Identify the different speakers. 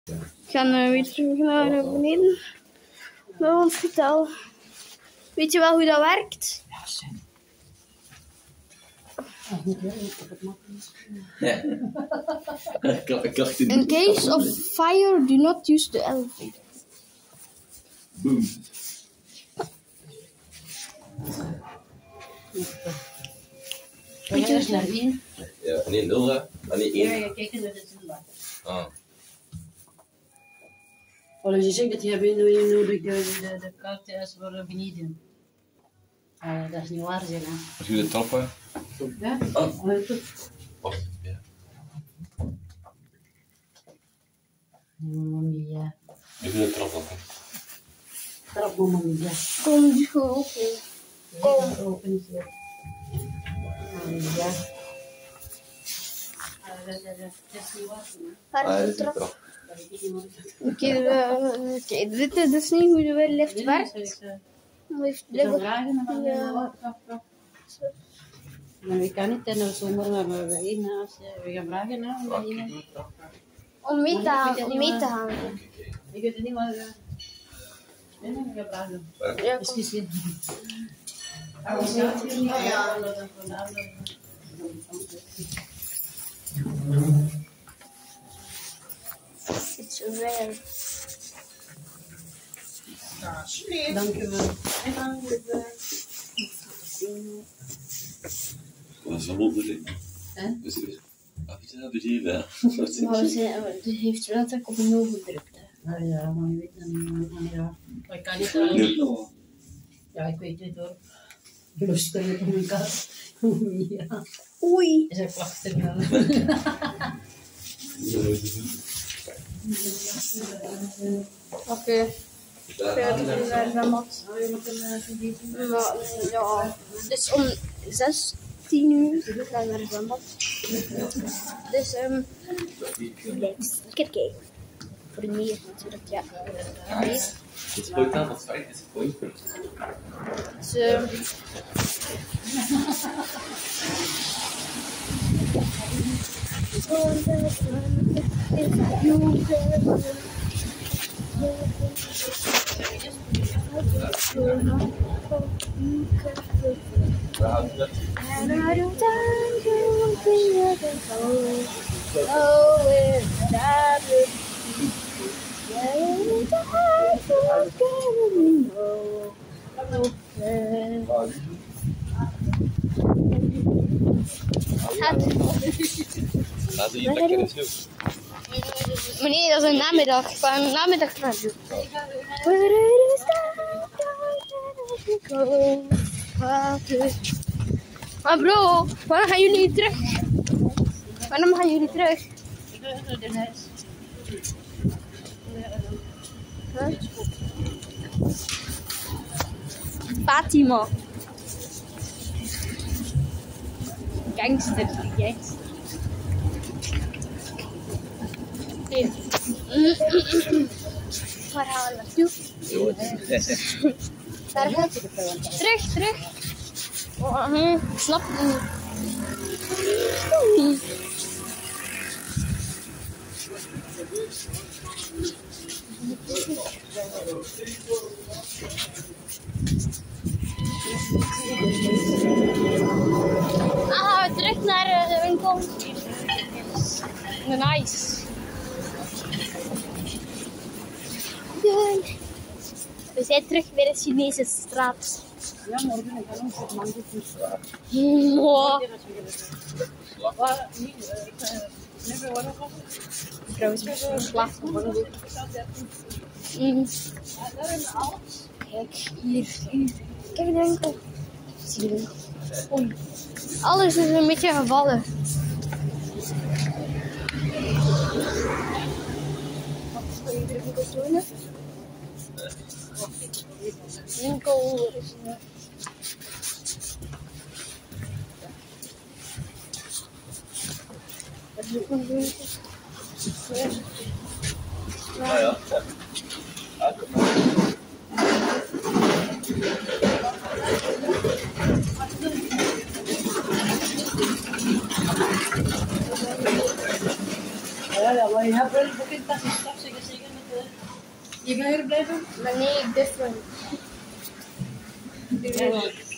Speaker 1: We gaan weer terug naar beneden. Bij ons hotel. Weet je wel hoe dat werkt?
Speaker 2: Ja, zeg.
Speaker 1: In case of fire, do not use the elevator.
Speaker 3: Boom.
Speaker 2: Ga je eerst naar 1?
Speaker 3: Ja, nee, 0 hè? Ah, nee, 1.
Speaker 2: Ja, kijk naar de zin.
Speaker 3: Ah.
Speaker 2: Als je zegt dat je hebt nodig de kaart is voor beneden. Dat is niet waar, zeg.
Speaker 3: Als je de trap hè?
Speaker 2: Ja?
Speaker 3: Oh.
Speaker 2: Oh, goed.
Speaker 3: Oh, ja.
Speaker 2: Mami, ja.
Speaker 3: Ik wil de trap op.
Speaker 2: Trap, mami, ja.
Speaker 1: Kom, die gewoon.
Speaker 2: Kom. Open hier. Ja. Dat is niet waar,
Speaker 1: Waar
Speaker 3: Ah,
Speaker 1: is
Speaker 3: dat
Speaker 1: de
Speaker 3: is de
Speaker 1: trap?
Speaker 3: trap.
Speaker 1: Oké, dit is dus niet hoe de lift werkt.
Speaker 2: Ik zou vragen, maar ja. Maar we kan niet in de zomer, maar we gaan vragen.
Speaker 1: Om mee te gaan.
Speaker 2: Ik weet het niet, maar nee, we gaan vragen.
Speaker 1: Ja,
Speaker 2: Is gezien.
Speaker 1: It's rare.
Speaker 2: Dank u wel.
Speaker 3: Dat is wel onderling.
Speaker 2: Hè?
Speaker 3: Dus is het bedieven.
Speaker 1: Maar ze heeft letterlijk op 0 gedrukt.
Speaker 2: Nou ja, maar je weet het niet. Ja. Maar ik kan niet aan. Ja, ik weet het hoor. Lust kun je op mijn kat. Ja.
Speaker 1: Oei.
Speaker 2: Is er klachten dan?
Speaker 1: Oké. Verder naar de mat. Ja, dus om 16 uur gaan we naar de mat. Dus next. Lekker kijken. Voor meer natuurlijk, ja. Nee.
Speaker 3: Het gooit aan, dat feit is het gooit.
Speaker 1: Dus and I don't think you will be able to go with that.
Speaker 3: Laat je lekker in zo.
Speaker 1: Meneer, dat is een namiddag. Ik ga een namiddag gaan doen. Maar bro, waarom gaan jullie terug? Waarom gaan jullie terug?
Speaker 2: Ik ga naar de huis.
Speaker 1: Huh? Fatima. Gangster, gangster. Nee. Waar gaan we naartoe? Daar gaat het. Terug. Oh, snap het niet. Ah, we terug naar de winkel. Nice. We zijn terug bij de Chinese straat.
Speaker 2: Ja, morgen gaan we op mango
Speaker 1: Wow. Trouwens, ik ben slaaf van mango. Kijk, hier. Kijk de winkel. Zie je de winkel? Oei. Alles is een beetje gevallen. Wat wil je de winkel tonen? Winkel is een... Wat is ook een winkel?
Speaker 3: Ja.
Speaker 2: Ja, maar je hebt wel een boek in tas. Je gaat hier blijven?
Speaker 1: Maar nee, different.
Speaker 2: Ja.